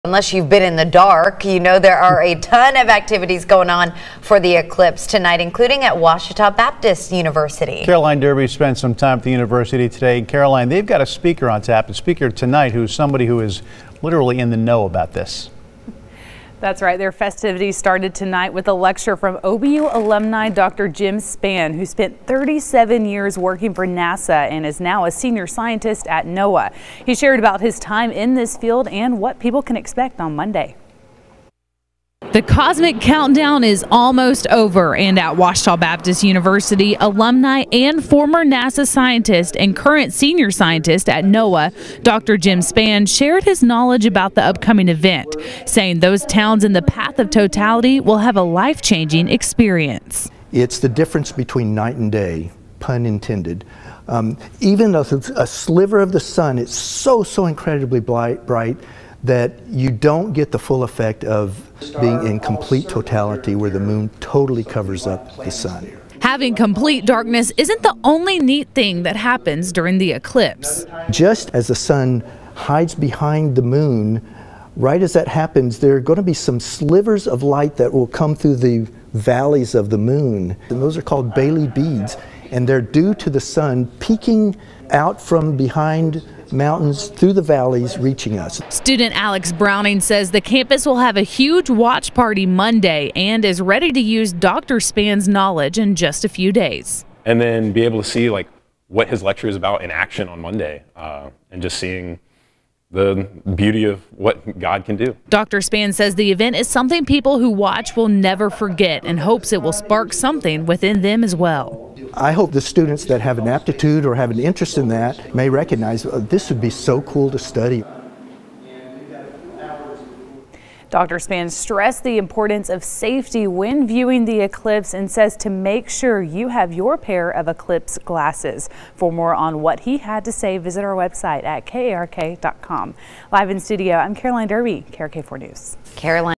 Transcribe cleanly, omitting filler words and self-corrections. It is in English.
Unless you've been in the dark, you know there are a ton of activities going on for the eclipse tonight, including at Ouachita Baptist University. Caroline Derby spent some time at the university today. Caroline, they've got a speaker on tap, a speaker tonight who's somebody who is literally in the know about this. That's right. Their festivities started tonight with a lecture from OBU alumni Dr. Jim Spann, who spent 37 years working for NASA and is now a senior scientist at NOAA. He shared about his time in this field and what people can expect on Monday. The cosmic countdown is almost over, and at Ouachita Baptist University, alumni and former NASA scientist and current senior scientist at NOAA, Dr. Jim Spann, shared his knowledge about the upcoming event, saying those towns in the path of totality will have a life-changing experience. It's the difference between night and day, pun intended. Even a sliver of the sun, it's so incredibly bright that you don't get the full effect of being in complete totality where the moon totally covers up the sun. Having complete darkness isn't the only neat thing that happens during the eclipse. Just as the sun hides behind the moon, right as that happens, there are going to be some slivers of light that will come through the valleys of the moon. And those are called Bailey beads, and they're due to the sun peeking out from behind mountains through the valleys, reaching us. Student Alex Browning says the campus will have a huge watch party Monday and is ready to use Dr. Spann's knowledge in just a few days. And then be able to see what his lecture is about in action on Monday, and just seeing the beauty of what God can do. Dr. Spann says the event is something people who watch will never forget and hopes it will spark something within them as well. I hope the students that have an aptitude or have an interest in that may recognize this would be so cool to study. Dr. Spann stressed the importance of safety when viewing the eclipse and says to make sure you have your pair of eclipse glasses. For more on what he had to say, visit our website at KARK.com. Live in studio, I'm Caroline Derby, KARK 4 News. Caroline.